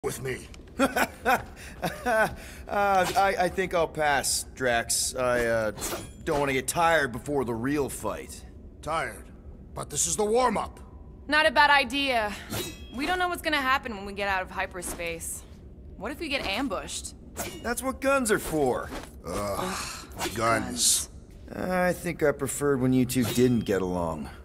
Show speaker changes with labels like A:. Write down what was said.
A: with me.
B: I think I'll pass, Drax. I don't want to get tired before the real fight.
A: Tired. But this is the warm-up.
C: Not a bad idea. We don't know what's gonna happen when we get out of hyperspace. What if we get ambushed?
B: That's what guns are for.
A: Ugh, guns.
B: I think I preferred when you two didn't get along.